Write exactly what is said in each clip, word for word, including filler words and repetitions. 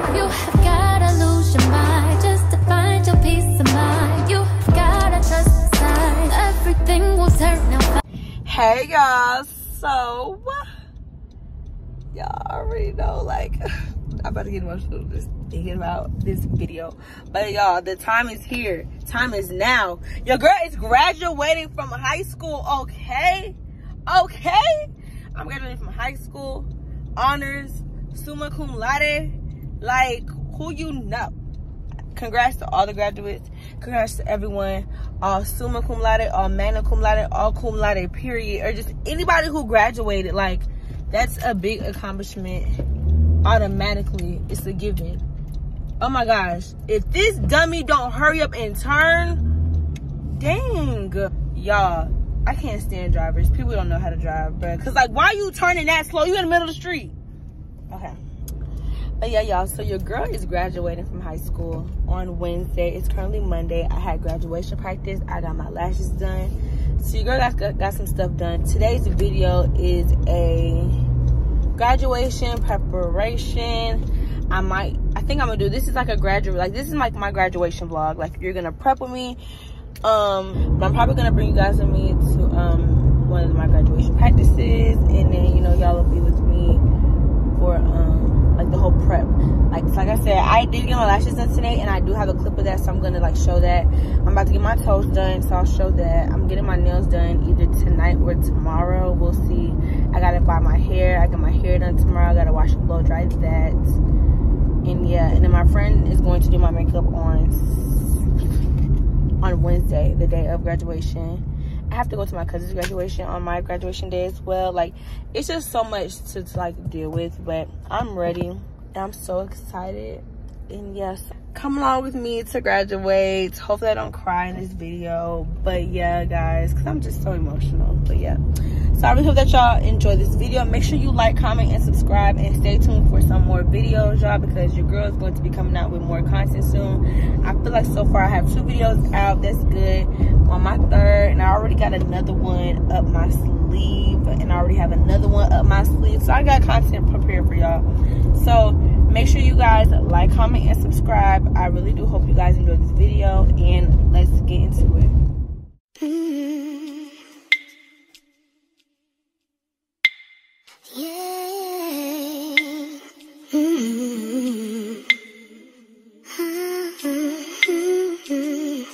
You have gotta lose your mind just to find your peace of mind. You have gotta trust the signs. Everything will turn out. Hey y'all, so y'all already know, like, I'm about to get emotional just thinking about this video. But y'all, the time is here. Time is now. Your girl is graduating from high school, okay? Okay? I'm graduating from high school, honors, summa cum laude, like, who you know. Congrats to all the graduates. Congrats to everyone. All summa cum laude, all magna cum laude, all cum laude, period. Or just anybody who graduated. Like, that's a big accomplishment. Automatically, it's a given. Oh my gosh. If this dummy don't hurry up and turn, dang. Y'all, I can't stand drivers. People don't know how to drive, bro. Because, like, why are you turning that slow? You in the middle of the street. Okay. But yeah, y'all, so your girl is graduating from high school on Wednesday. It's currently Monday. I had graduation practice. I got my lashes done. So your girl got, got some stuff done. Today's video is a graduation preparation. I might, I think I'm gonna do, this is like a graduate, like this is like my graduation vlog. Like, you're gonna prep with me. Um, but I'm probably gonna bring you guys with me to um one of my graduation practices. And then, you know, y'all will be with me for um like the whole prep. Like, like I said, I did get my lashes done today, and I do have a clip of that, so I'm gonna like show that. I'm about to get my toes done, so I'll show that. I'm getting my nails done either tonight or tomorrow. We'll see. I gotta buy my hair. I got my hair done tomorrow. I gotta wash and blow dry that. And yeah, and then my friend is going to do my makeup on on Wednesday, the day of graduation. I have to go to my cousin's graduation on my graduation day as well. Like, it's just so much to, to like deal with, but I'm ready and I'm so excited. And yes, come along with me to graduate. Hopefully I don't cry in this video, but yeah, guys, because I'm just so emotional. But yeah, so I really hope that y'all enjoy this video. Make sure you like, comment, and subscribe, and stay tuned for some more videos, y'all, because your girl is going to be coming out with more content soon. I feel like so far I have two videos out. That's good. On my third, and I already got another one up my sleeve, and I already have another one up my sleeve, so I got content prepared for y'all. So make sure you guys like, comment, and subscribe. I really do hope you guys enjoyed this video, and let's get into it. Mm-hmm. Yeah. Mm-hmm. Mm-hmm.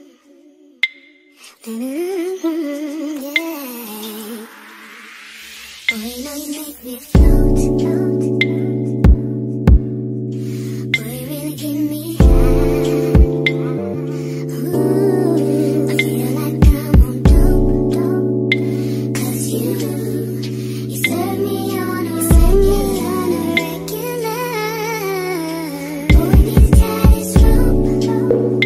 Mm-hmm. Yeah. Boy, you know you make me float, float. Boy, you really give me high. Ooh, I feel like I'm on dope, dope. 'Cause you, you serve me on a regular, on a regular. Boy, need to tie this rope, rope.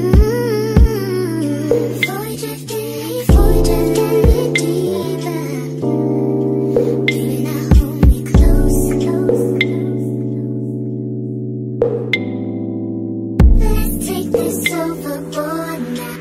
Mm-hmm. Before we drift in, before we drift in deeper. Baby, now hold me close, close. Let's take this overboard now.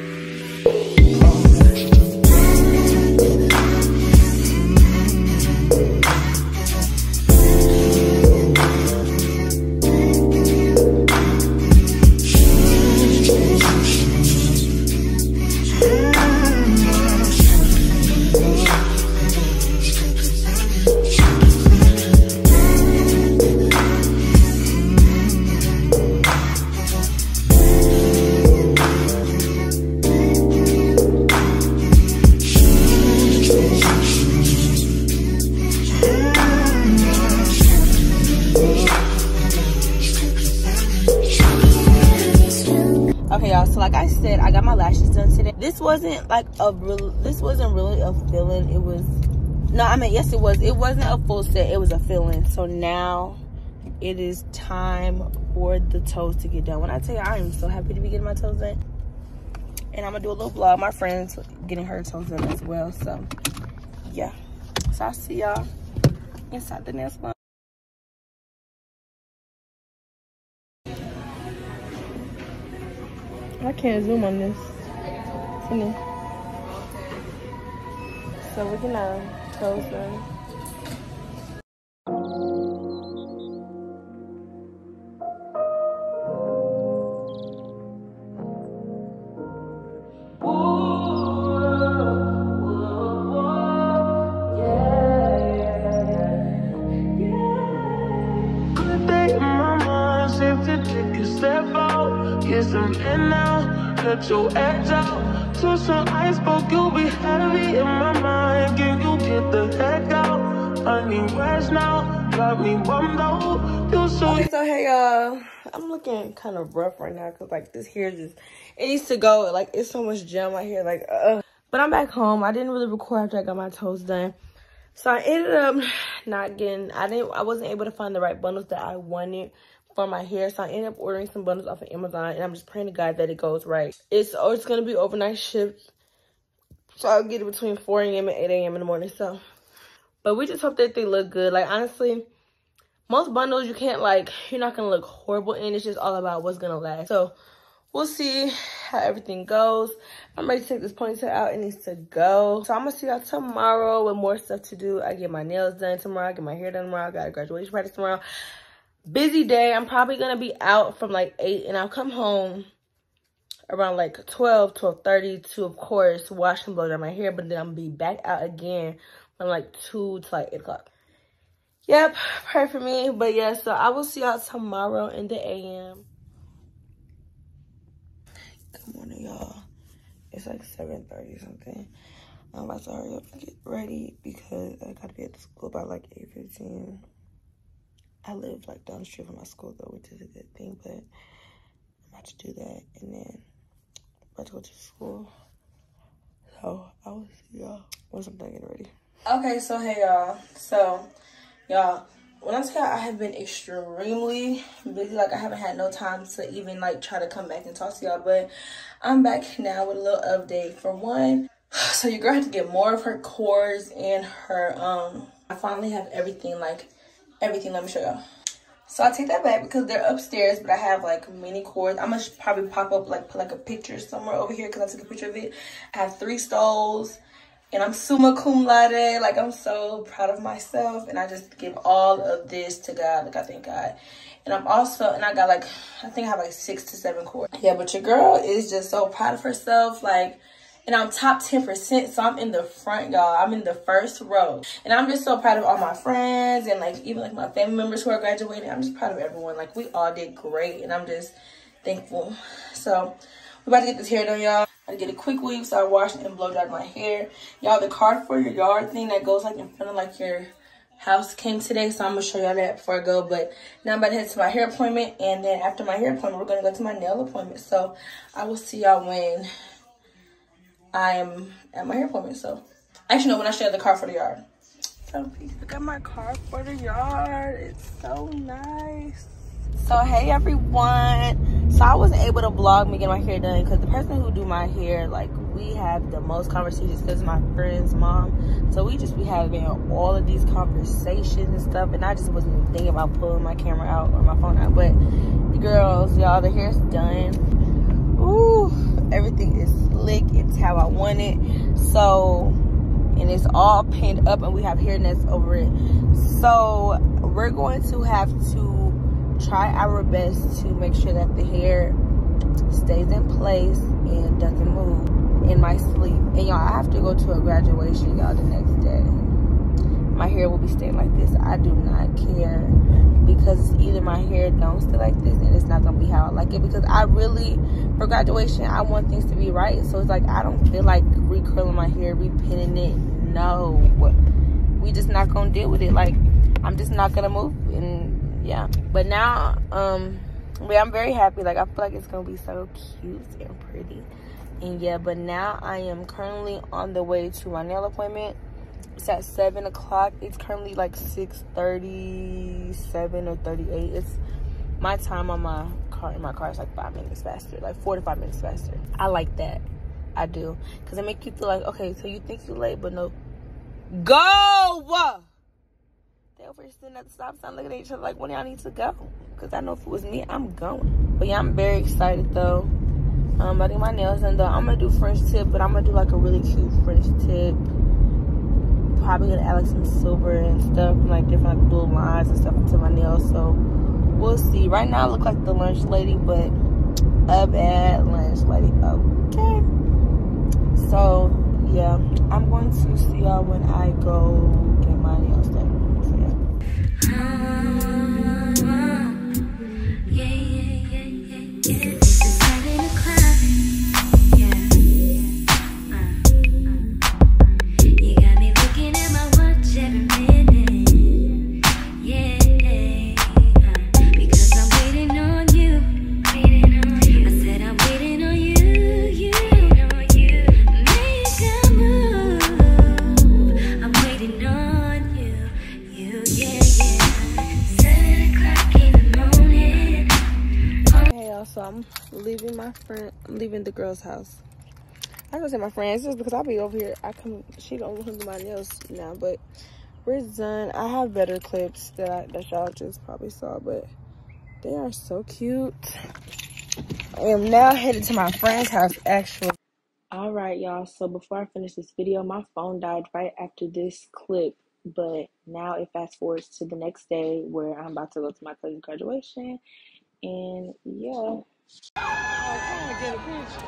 Okay, y'all, so like I said, I got my lashes done today. This wasn't like a real, this wasn't really a feeling. It was, no, I mean, yes, it was. It wasn't a full set. It was a feeling. So now it is time for the toes to get done. When I tell you, I am so happy to be getting my toes done. And I'm going to do a little vlog. My friend's getting her toes done as well. So, yeah. So I'll see y'all inside the nail salon. I can't zoom on this. See? So we're gonna close them. you step out, get some in now, cut your edge out. To some iceberg, you'll be heavy in my mind. Can you get the heck out? I need rest now, got me bummed out. You so Okay, so hey y'all, I'm looking kind of rough right now because like this hair just, it needs to go. Like it's so much gel right here, like uh. But I'm back home. I didn't really record after I got my toes done. So I ended up not getting, I didn't, I wasn't able to find the right bundles that I wanted for my hair. So I ended up ordering some bundles off of Amazon, and I'm just praying to God that it goes right. It's, oh, it's going to be overnight shipped. So I'll get it between four A M and eight A M in the morning. So, but we just hope that they look good. Like honestly, most bundles you can't like, you're not going to look horrible in. It's just all about what's going to last. So we'll see how everything goes. I'm ready to take this ponytail out. It needs to go. So I'm going to see y'all tomorrow with more stuff to do. I get my nails done tomorrow. I get my hair done tomorrow. I got a graduation practice tomorrow. Busy day. I'm probably going to be out from like eight. And I'll come home around like twelve, twelve thirty to, of course, wash and blow dry my hair. But then I'm going to be back out again from like two to like eight o'clock. Yep. Pray for me. But yeah, so I will see y'all tomorrow in the A M. Good morning, y'all. It's like seven thirty something. I'm about to hurry up and get ready because I gotta be at the school by like eight fifteen. I live like down the street from my school though, which is a good thing, but I'm about to do that and then I'm about to go to school. So I will see y'all once I'm done getting ready. Okay, so hey y'all. So y'all, when I tell you I have been extremely busy, like I haven't had no time to even like try to come back and talk to y'all, but I'm back now with a little update. For one, so your girl had to get more of her cords and her, um, I finally have everything, like everything, let me show y'all. So I take that back because they're upstairs, but I have like mini cords. I'm gonna probably pop up, like put like a picture somewhere over here because I took a picture of it. I have three stoles. And I'm summa cum laude. Like, I'm so proud of myself. And I just give all of this to God. Like, I thank God. And I'm also, and I got like, I think I have like six to seven cords. Yeah, but your girl is just so proud of herself. Like, and I'm top ten percent. So I'm in the front, y'all. I'm in the first row. And I'm just so proud of all my friends. And like, even like my family members who are graduating. I'm just proud of everyone. Like, we all did great. And I'm just thankful. So, we're about to get this hair done, y'all. I get a quick weave, so I washed and blow dried my hair. Y'all, the card for your yard thing that goes like in front of like your house came today, so I'm gonna show y'all that before I go. But now I'm about to head to my hair appointment, and then after my hair appointment, we're gonna go to my nail appointment. So I will see y'all when I'm at my hair appointment. So actually, no, when I show you the card for the yard. So peace. Look at my card for the yard. It's so nice. So hey everyone, so I wasn't able to vlog me getting my hair done because the person who do my hair, like we have the most conversations because my friend's mom, so we just be having all of these conversations and stuff, and I just wasn't even thinking about pulling my camera out or my phone out. But the girls, y'all, the hair's done. Ooh, everything is slick. It's how I want it. So, and it's all pinned up and we have hair nets over it. So we're going to have to try our best to make sure that the hair stays in place and doesn't move in my sleep. And y'all, I have to go to a graduation, y'all, the next day. My hair will be staying like this. I do not care because it's either my hair don't stay like this and it's not gonna be how I like it, because I really, for graduation, I want things to be right. So it's like, I don't feel like recurling my hair, repinning it. No, we just not gonna deal with it. Like, I'm just not gonna move. And yeah, but now um yeah, I'm very happy. Like, I feel like it's gonna be so cute and pretty. And yeah, but now I am currently on the way to my nail appointment. It's at seven o'clock. It's currently like six thirty-seven or thirty-eight. It's my time on my car. In my car is like five minutes faster, like four to five minutes faster. I like that. I do, because it make you feel like, okay, so you think you're late, but no, go. They over here sitting at the stop sign looking at each other like, when y'all need to go? Because I know if it was me, I'm going. But yeah, I'm very excited though. Um, I do my nails done though. I'm going to do French tip, but I'm going to do like a really cute French tip. Probably going to add like some silver and stuff, and like different like little lines and stuff into my nails. So we'll see. Right now I look like the lunch lady, but a bad lunch lady. Okay. So yeah, I'm going to see y'all when I go get my nails done. So, yeah. Yeah, yeah, yeah, I'm leaving my friend, I'm leaving the girl's house. I was gonna say my friends just because I'll be over here. I come, she don't want to do my nails now, but we're done. I have better clips that I, that y'all just probably saw, but they are so cute. I am now headed to my friend's house, actually. All right, y'all. So before I finish this video, my phone died right after this clip, but now it fast forwards to the next day where I'm about to go to my cousin's graduation, and yeah. I'm trying to get a picture.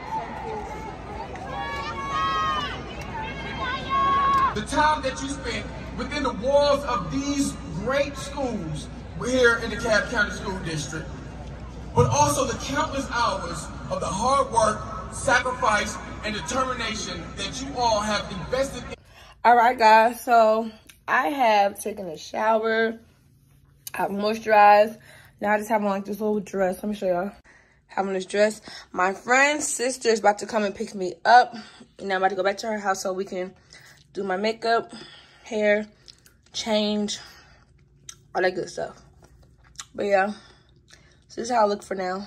The time that you spent within the walls of these great schools here in the Cobb County School District, but also the countless hours of the hard work, sacrifice, and determination that you all have invested in. All right, guys, so I have taken a shower, I've moisturized. Now I just have on like this little dress. Let me show y'all. Having this dress. My friend's sister is about to come and pick me up. Now I'm about to go back to her house so we can do my makeup, hair, change, all that good stuff. But yeah, so this is how I look for now.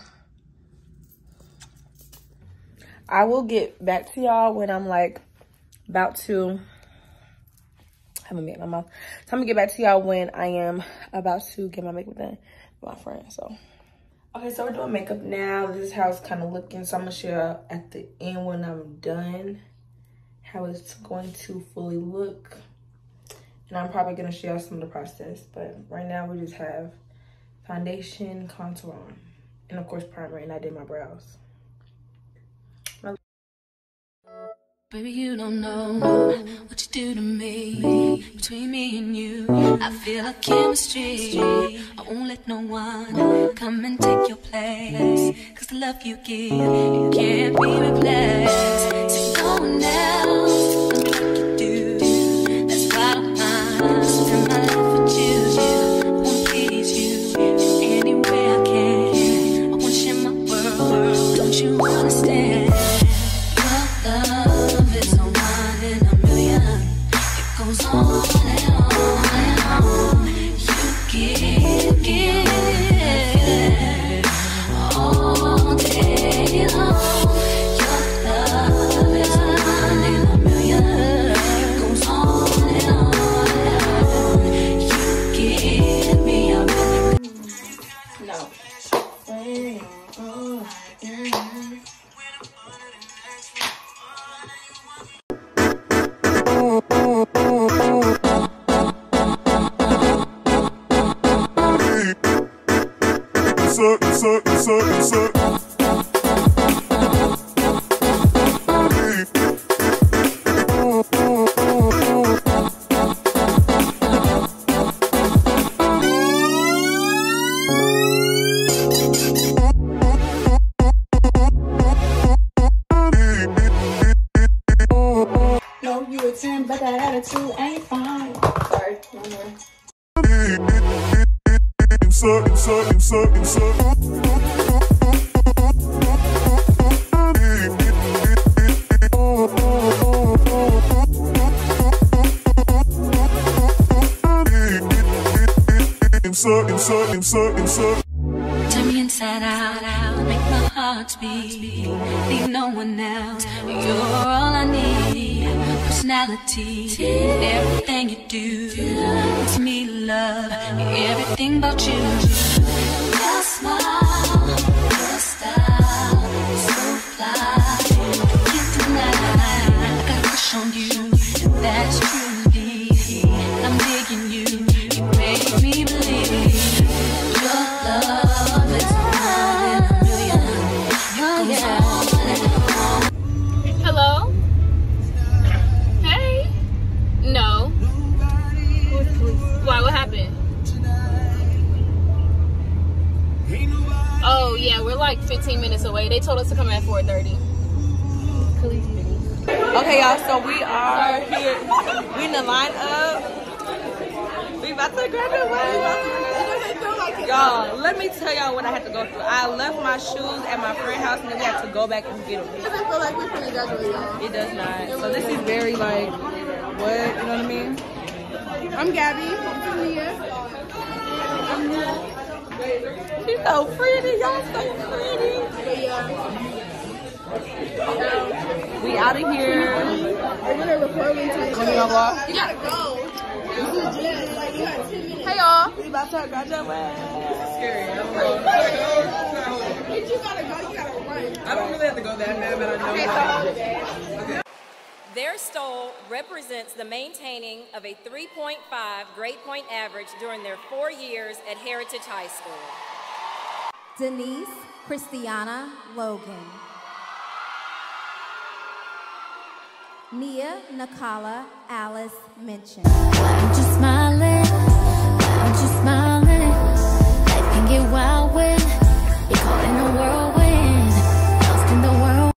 I will get back to y'all when I'm like about to, I haven't made my mouth. So I'm gonna get back to y'all when I am about to get my makeup done with my friend, so. Okay, so we're doing makeup now. This is how it's kind of looking. So I'm gonna share at the end when I'm done how it's going to fully look. And I'm probably gonna share some of the process, but right now we just have foundation, contour on, and of course primer, and I did my brows. Baby, you don't know what you do to me. Between me and you, I feel a chemistry. I won't let no one come and take your place. Cause the love you give, it can't be replaced. So no one else will do like you do. That's why I don't mind spend my life with you. I wanna please you any way I can. I wanna share my world, don't you understand? Your love is a one in a million. It goes on and on and on. You give, give all day long. Your love is a one in a million. It goes on and on and on. You give me a million. No. Suck, suck, suck, suck. No, you a ten, but that attitude ain't fine. Sorry, no more. Suck, suck, suck, suck. Suck, suck, suck, suck. Turn me inside out, out, make my heart beat. Leave no one else, you're all I need. Personality, everything you do, it's me love, everything about you. Your smile, your style, so fly, can't deny. I got a crush on you, and that's true indeed. I'm digging you, you make me believe. Your love is one in a million. Oh, yeah. Hello? Hey? No. Why? What happened? Oh, yeah, we're like fifteen minutes away. They told us to come at four thirty. Okay, y'all, so we are here. We in the line up. We about to graduate. Y'all, let me tell y'all what I had to go through. I left my shoes at my friend's house and then we had to go back and get them. It doesn't feel like we're finna graduate, y'all. It does not. So this is very like, what? You know what I mean? I'm Gabby. I'm Leah. I'm She's so pretty, y'all so pretty. We out of here. I'm gonna record me time. When you gonna vlog? You gotta go. Yeah, like you got ten minutes. Hey y'all. We about to graduate. But you gotta go, you gotta run. I don't really have to go that bad, but I know. Their stole represents the maintaining of a three point five grade point average during their four years at Heritage High School. Denise Christiana Logan. Nia Nakala Alice Minchin. Why don't you smile?